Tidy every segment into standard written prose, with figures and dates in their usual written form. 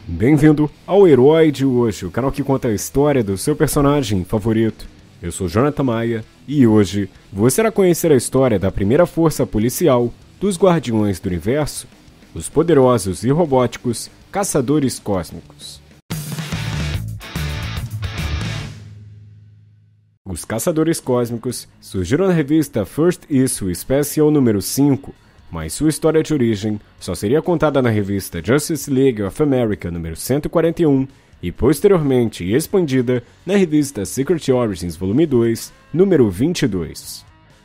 Bem-vindo ao Herói de Hoje, o canal que conta a história do seu personagem favorito. Eu sou Jonathan Maia e hoje você irá conhecer a história da primeira força policial dos Guardiões do Universo, os poderosos e robóticos Caçadores Cósmicos. Os Caçadores Cósmicos surgiram na revista First Issue Special número 5, mas sua história de origem só seria contada na revista Justice League of America número 141 e posteriormente expandida na revista Secret Origins volume 2, número 22.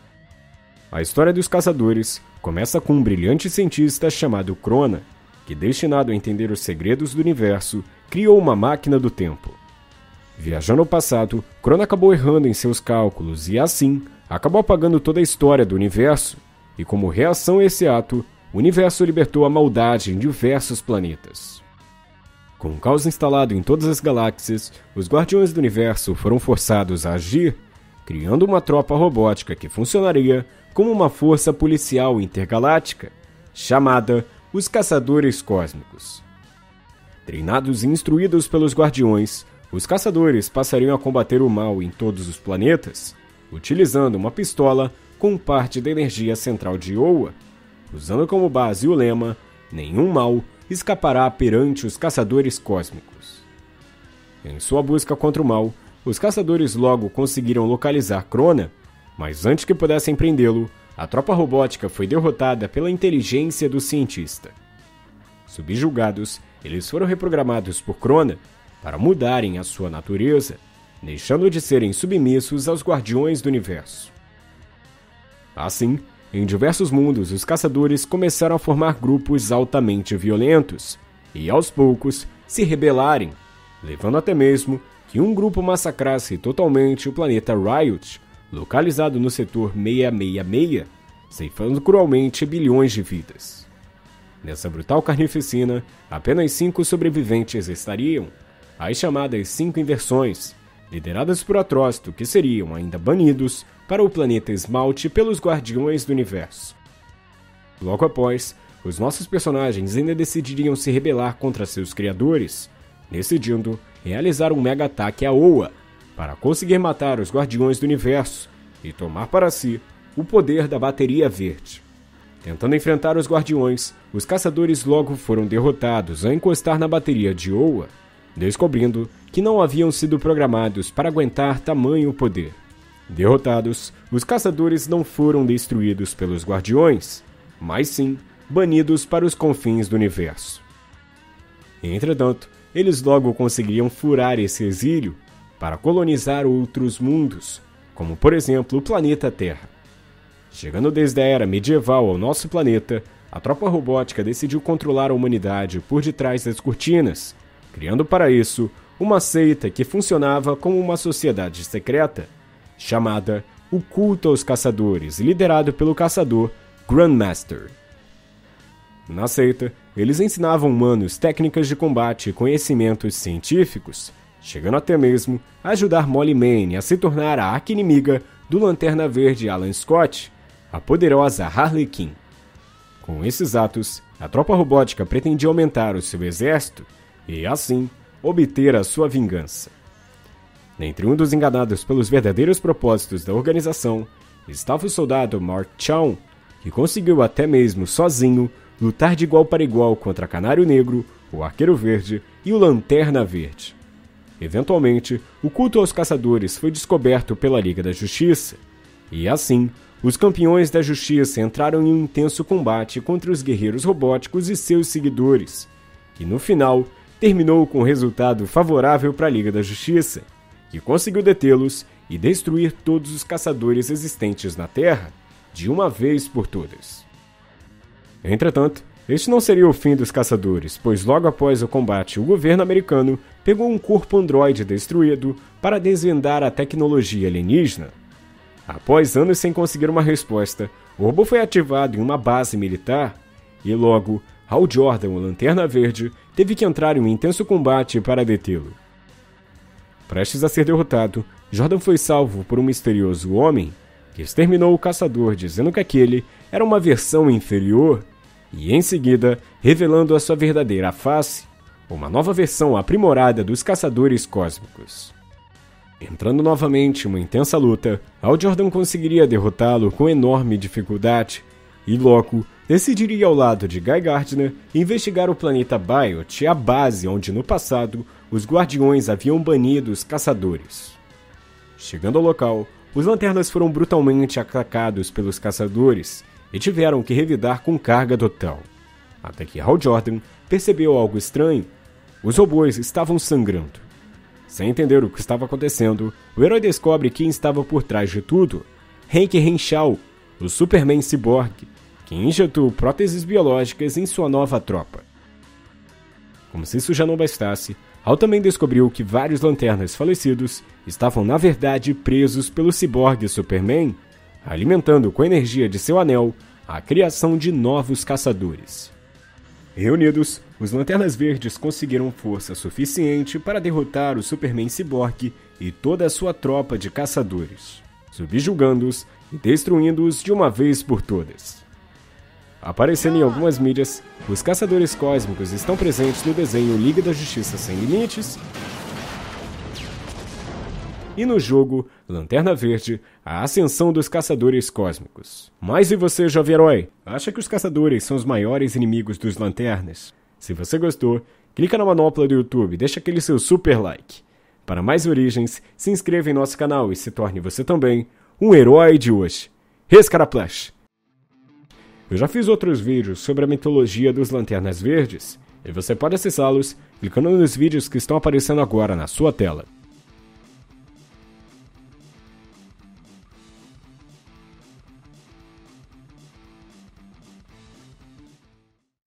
A história dos Caçadores começa com um brilhante cientista chamado Krona, que, destinado a entender os segredos do universo, criou uma máquina do tempo. Viajando ao passado, Krona acabou errando em seus cálculos e, assim, acabou apagando toda a história do universo, e como reação a esse ato, o universo libertou a maldade em diversos planetas. Com o caos instalado em todas as galáxias, os Guardiões do Universo foram forçados a agir, criando uma tropa robótica que funcionaria como uma força policial intergaláctica, chamada os Caçadores Cósmicos. Treinados e instruídos pelos Guardiões, os Caçadores passariam a combater o mal em todos os planetas, utilizando uma pistola com parte da energia central de Oa, usando como base o lema "Nenhum mal escapará perante os Caçadores Cósmicos". Em sua busca contra o mal, os Caçadores logo conseguiram localizar Krona, mas antes que pudessem prendê-lo, a tropa robótica foi derrotada pela inteligência do cientista. Subjugados, eles foram reprogramados por Krona para mudarem a sua natureza, deixando de serem submissos aos Guardiões do Universo. Assim, em diversos mundos, os caçadores começaram a formar grupos altamente violentos e, aos poucos, se rebelarem, levando até mesmo que um grupo massacrasse totalmente o planeta Riot, localizado no setor 666, ceifando cruelmente bilhões de vidas. Nessa brutal carnificina, apenas 5 sobreviventes estariam, as chamadas 5 inversões, lideradas por Atrócito, que seriam ainda banidos para o planeta Esmalte pelos Guardiões do Universo. Logo após, os nossos personagens ainda decidiriam se rebelar contra seus criadores, decidindo realizar um mega ataque a Oa para conseguir matar os Guardiões do Universo e tomar para si o poder da Bateria Verde. Tentando enfrentar os Guardiões, os Caçadores logo foram derrotados ao encostar na bateria de Oa, descobrindo que não haviam sido programados para aguentar tamanho poder. Derrotados, os Caçadores não foram destruídos pelos Guardiões, mas sim banidos para os confins do universo. Entretanto, eles logo conseguiriam furar esse exílio para colonizar outros mundos, como por exemplo o planeta Terra. Chegando desde a era medieval ao nosso planeta, a tropa robótica decidiu controlar a humanidade por detrás das cortinas, criando para isso uma seita que funcionava como uma sociedade secreta, chamada O Culto aos Caçadores, liderado pelo caçador Grandmaster. Na seita, eles ensinavam humanos técnicas de combate e conhecimentos científicos, chegando até mesmo a ajudar Molly Mann a se tornar a arqui-inimiga do Lanterna Verde Alan Scott, a poderosa Harley Quinn. Com esses atos, a tropa robótica pretendia aumentar o seu exército e, assim, obter a sua vingança. Entre um dos enganados pelos verdadeiros propósitos da organização, estava o soldado Mark Chown, que conseguiu até mesmo sozinho lutar de igual para igual contra Canário Negro, o Arqueiro Verde e o Lanterna Verde. Eventualmente, o culto aos caçadores foi descoberto pela Liga da Justiça, e assim, os campeões da Justiça entraram em um intenso combate contra os guerreiros robóticos e seus seguidores, que no final terminou com um resultado favorável para a Liga da Justiça, que conseguiu detê-los e destruir todos os caçadores existentes na Terra, de uma vez por todas. Entretanto, este não seria o fim dos caçadores, pois logo após o combate o governo americano pegou um corpo androide destruído para desvendar a tecnologia alienígena. Após anos sem conseguir uma resposta, o robô foi ativado em uma base militar e logo Hal Jordan, o Lanterna Verde, teve que entrar em um intenso combate para detê-lo. Prestes a ser derrotado, Jordan foi salvo por um misterioso homem que exterminou o caçador, dizendo que aquele era uma versão inferior e, em seguida, revelando a sua verdadeira face, uma nova versão aprimorada dos Caçadores Cósmicos. Entrando novamente em uma intensa luta, Hal Jordan conseguiria derrotá-lo com enorme dificuldade, e Loco decidiria ao lado de Guy Gardner investigar o planeta Biot, a base onde no passado os Guardiões haviam banido os Caçadores. Chegando ao local, os Lanternas foram brutalmente atacados pelos Caçadores e tiveram que revidar com carga total. Até que Hal Jordan percebeu algo estranho: os robôs estavam sangrando. Sem entender o que estava acontecendo, o herói descobre quem estava por trás de tudo: Hank Henshaw, o Superman ciborgue, que injetou próteses biológicas em sua nova tropa. Como se isso já não bastasse, Hal também descobriu que vários Lanternas falecidos estavam na verdade presos pelo ciborgue Superman, alimentando com a energia de seu anel a criação de novos caçadores. Reunidos, os Lanternas Verdes conseguiram força suficiente para derrotar o Superman ciborgue e toda a sua tropa de caçadores, subjugando-os e destruindo-os de uma vez por todas. Aparecendo em algumas mídias, os Caçadores Cósmicos estão presentes no desenho Liga da Justiça Sem Limites e no jogo Lanterna Verde, a Ascensão dos Caçadores Cósmicos. Mas e você, jovem herói? Acha que os Caçadores são os maiores inimigos dos Lanternas? Se você gostou, clica na manopla do YouTube e deixa aquele seu super like. Para mais origens, se inscreva em nosso canal e se torne você também um herói de hoje. Rescaraplash! Eu já fiz outros vídeos sobre a mitologia dos Lanternas Verdes, e você pode acessá-los clicando nos vídeos que estão aparecendo agora na sua tela.